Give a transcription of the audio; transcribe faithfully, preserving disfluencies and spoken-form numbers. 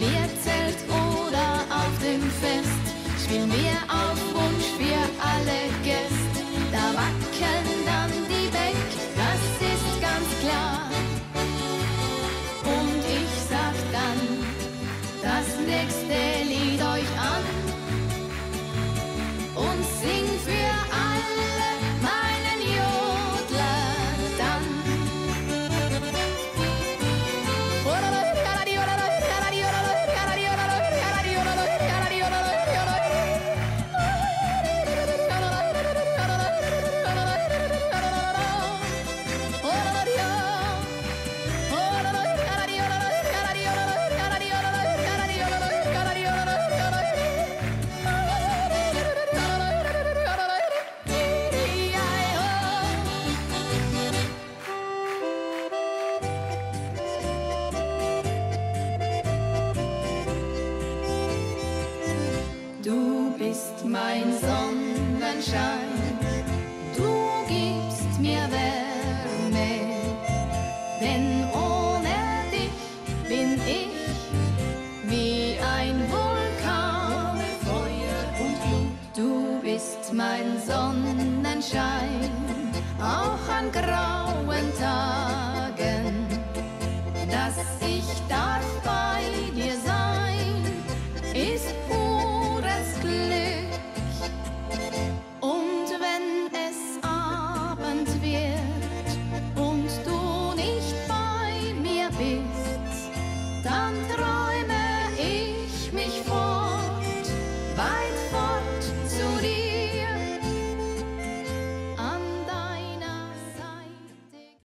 wir Zelt oder auf dem Fest, spielen wir auf Wunsch für alle Gäste. Da wackeln dann die weg, das ist ganz klar. Und ich sag dann das nächste Lied euch an und sing für alle meinen Jodler dann. Du bist mein Sonnenschein, du gibst mir Wärme, denn ohne dich bin ich wie ein Vulkan, Feuer und Glut. Du bist mein Sonnenschein, auch an Grau.